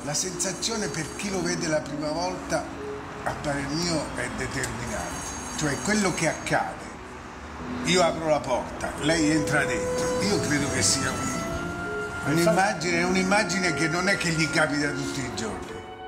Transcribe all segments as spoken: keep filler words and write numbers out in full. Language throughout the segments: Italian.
La sensazione per chi lo vede la prima volta, a parer mio, è determinante. Cioè quello che accade, io apro la porta, lei entra dentro, io credo che sia un'immagine, un'immagine che non è che gli capita tutti i giorni.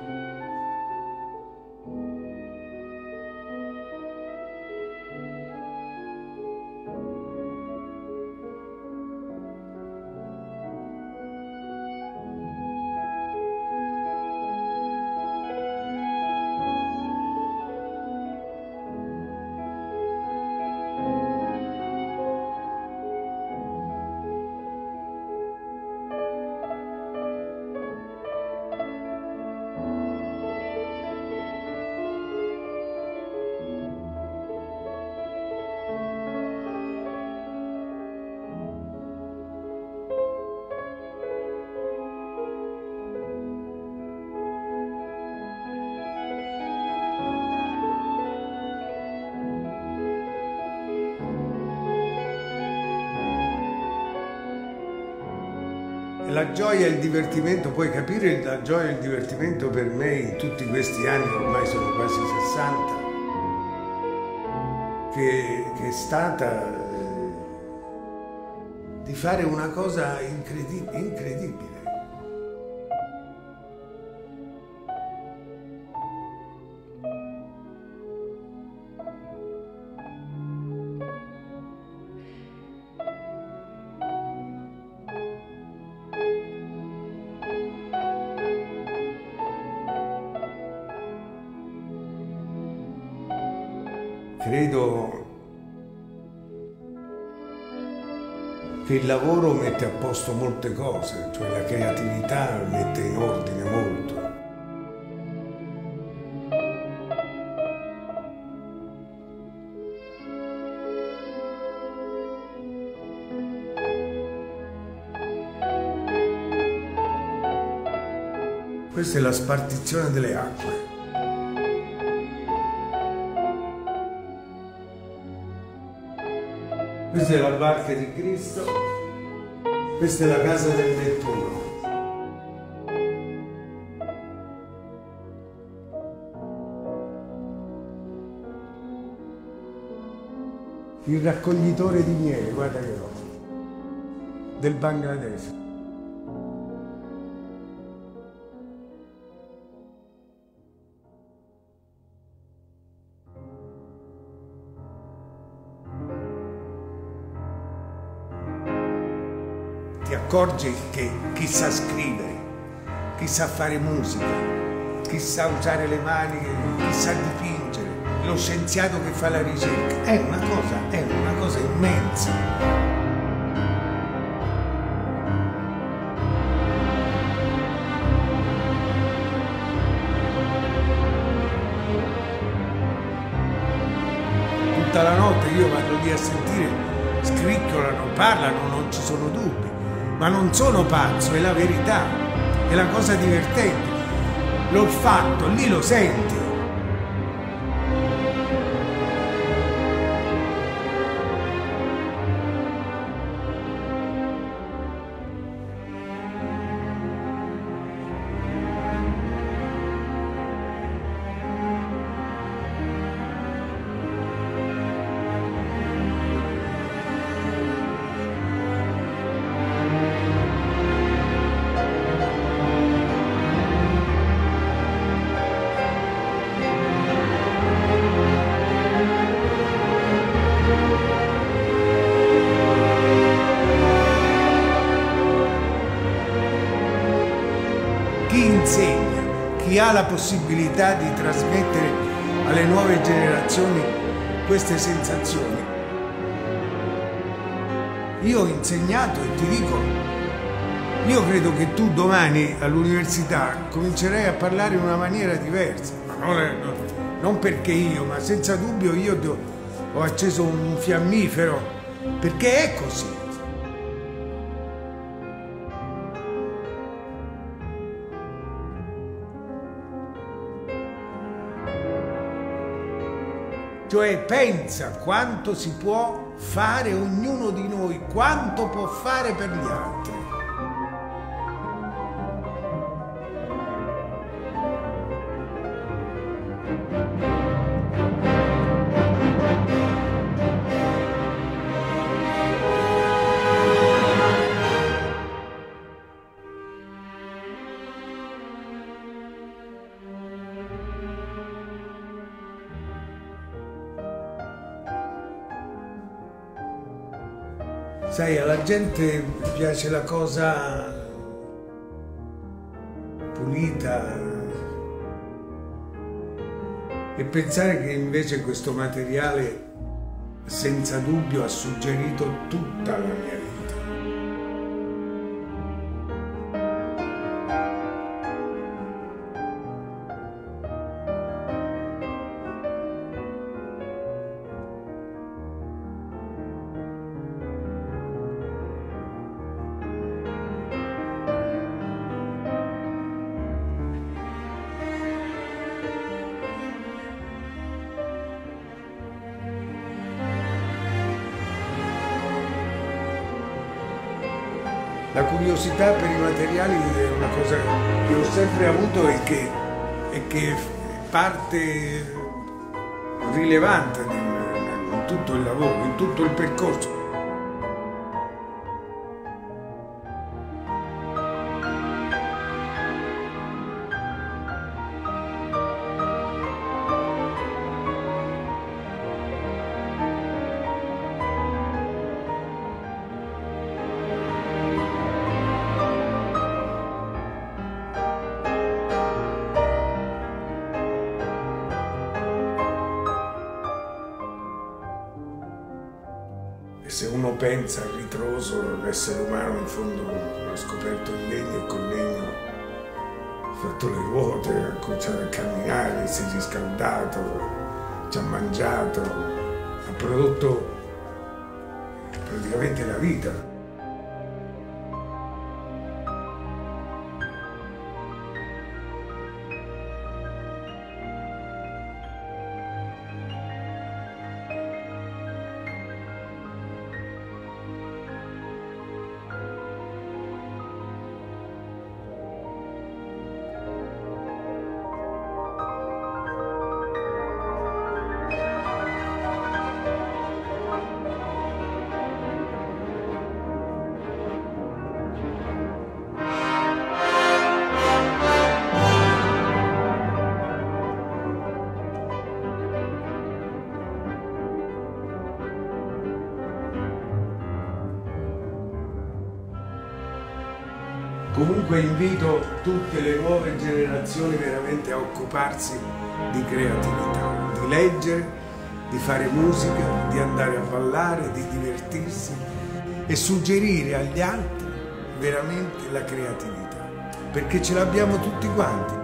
La gioia e il divertimento, puoi capire la gioia e il divertimento per me in tutti questi anni, ormai sono quasi sessanta, che, che è stata eh, di fare una cosa incredib- incredibile. Credo che il lavoro mette a posto molte cose, cioè la creatività mette in ordine molto. Questa è la spartizione delle acque. Questa è la barca di Cristo, questa è la casa del Nettuno. Il raccoglitore di miele, guarda che roba, del Bangladesh. Ti accorgi che chi sa scrivere, chi sa fare musica, chi sa usare le mani, chi sa dipingere, lo scienziato che fa la ricerca, è una cosa, è una cosa immensa. Tutta la notte io vado lì a sentire, scricchiolano, parlano, non ci sono dubbi. Ma non sono pazzo, è la verità, è la cosa divertente. L'ho fatto, lì lo senti. Chi insegna, chi ha la possibilità di trasmettere alle nuove generazioni queste sensazioni. Io ho insegnato e ti dico, io credo che tu domani all'università comincerai a parlare in una maniera diversa. Non, non perché io, ma senza dubbio io ti ho, ho acceso un fiammifero, perché è così. Cioè pensa quanto si può fare ognuno di noi, quanto può fare per gli altri. Sai, alla gente piace la cosa pulita e pensare che invece questo materiale senza dubbio ha suggerito tutta la mia vita. La curiosità per i materiali è una cosa che ho sempre avuto e che, e che è parte rilevante in, in tutto il lavoro, in tutto il percorso. E se uno pensa al ritroso, l'essere umano in fondo ha scoperto il legno e col legno ha fatto le ruote, ha cominciato a camminare, si è riscaldato, ci ha mangiato, ha prodotto praticamente la vita. Comunque invito tutte le nuove generazioni veramente a occuparsi di creatività, di leggere, di fare musica, di andare a ballare, di divertirsi e suggerire agli altri veramente la creatività, perché ce l'abbiamo tutti quanti.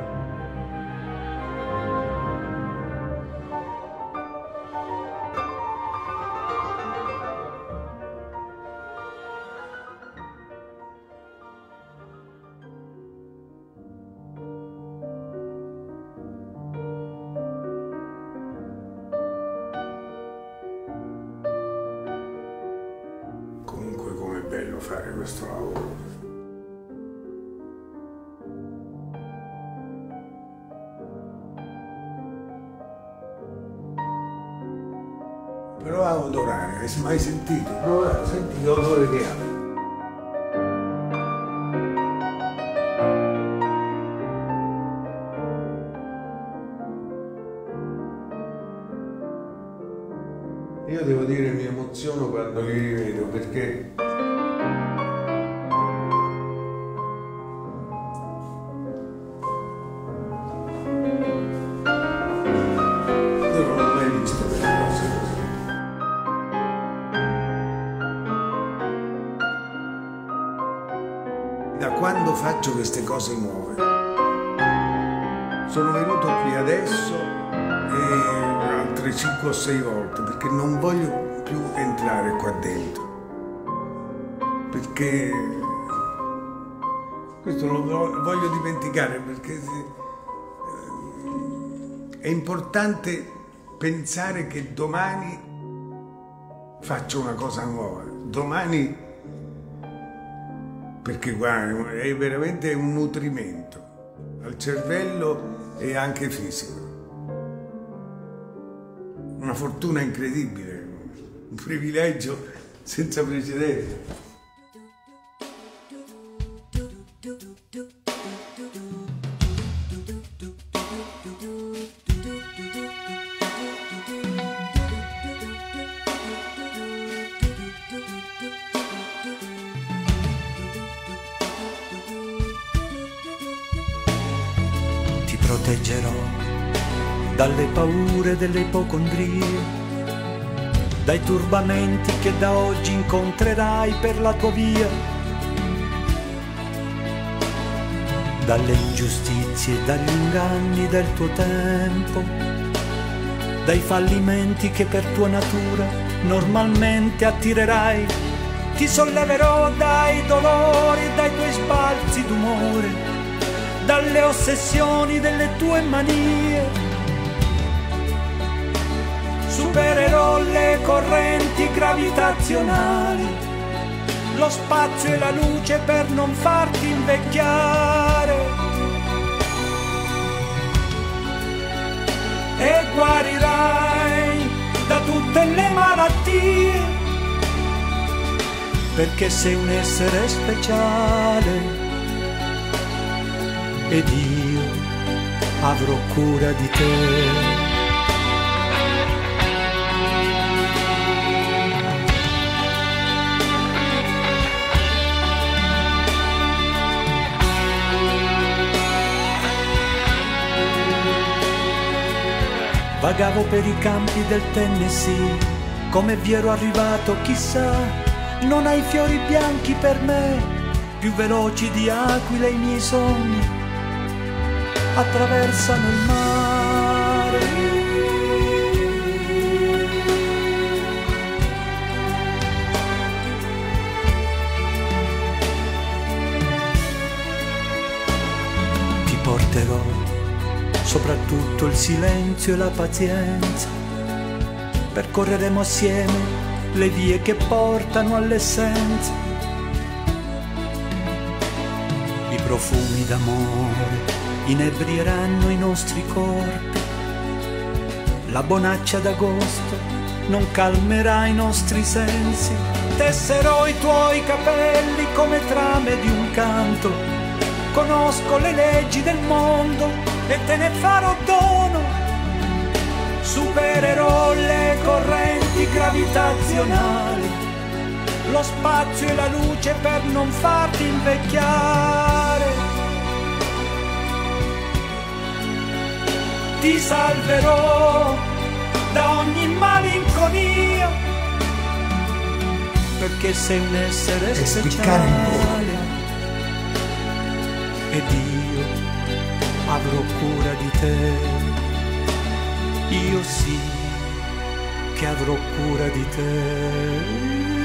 Comunque com'è bello fare questo lavoro. Prova a odorare, hai mai sentito? Prova, senti l'odore che ha. Io devo dire mi emoziono quando li rivedo perché io non ho mai visto delle cose così. Da quando faccio queste cose nuove sono venuto qui adesso e altre cinque o sei volte perché non voglio più entrare qua dentro, perché questo lo voglio dimenticare, perché è importante pensare che domani faccio una cosa nuova, domani, perché guarda, è veramente un nutrimento al cervello e anche fisico. Una fortuna incredibile, un privilegio senza precedenti. proteggerò dalle paure delle ipocondrie, dai turbamenti che da oggi incontrerai per la tua via, dalle ingiustizie e dagli inganni del tuo tempo, dai fallimenti che per tua natura normalmente attirerai. Ti solleverò dai dolori e dai tuoi sbalzi d'umore, dalle ossessioni delle tue manie. Supererò le correnti gravitazionali, lo spazio e la luce per non farti invecchiare. E guarirai da tutte le malattie, perché sei un essere speciale ed io avrò cura di te. Vagavo per i campi del Tennessee, come vi ero arrivato chissà, non hai fiori bianchi per me, più veloci di aquile i miei sogni, attraversano il mare. Ti porterò soprattutto il silenzio e la pazienza, percorreremo assieme le vie che portano all'essenza. I profumi d'amore inebrieranno i nostri corpi, la bonaccia d'agosto non calmerà i nostri sensi. Tesserò i tuoi capelli come trame di un canto, conosco le leggi del mondo e te ne farò dono. Supererò le correnti gravitazionali, lo spazio e la luce per non farti invecchiare. Ti salverò da ogni malinconia, perché sei un essere speciale ed io avrò cura di te. Io sì che avrò cura di te.